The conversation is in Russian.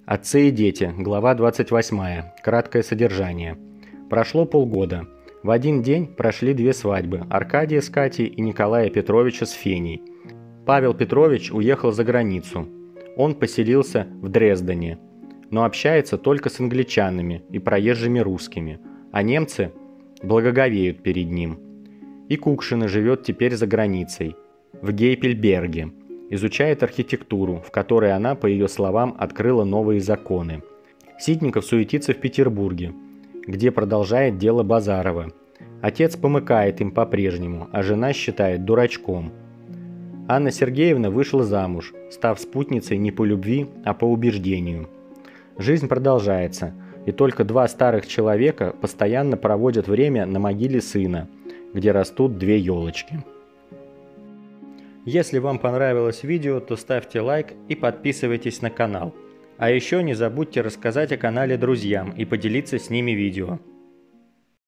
Отцы и дети. Глава 28. Краткое содержание. Прошло полгода. В один день прошли две свадьбы – Аркадия с Катей и Николая Петровича с Феней. Павел Петрович уехал за границу. Он поселился в Дрездене, но общается только с англичанами и проезжими русскими, а немцы благоговеют перед ним. И Кукшина живет теперь за границей, в Гейпельберге. Изучает архитектуру, в которой она, по ее словам, открыла новые законы. Ситников суетится в Петербурге, где продолжает дело Базарова. Отец помыкает им по-прежнему, а жена считает дурачком. Анна Сергеевна вышла замуж, став спутницей не по любви, а по убеждению. Жизнь продолжается, и только два старых человека постоянно проводят время на могиле сына, где растут две елочки. Если вам понравилось видео, то ставьте лайк и подписывайтесь на канал. А еще не забудьте рассказать о канале друзьям и поделиться с ними видео.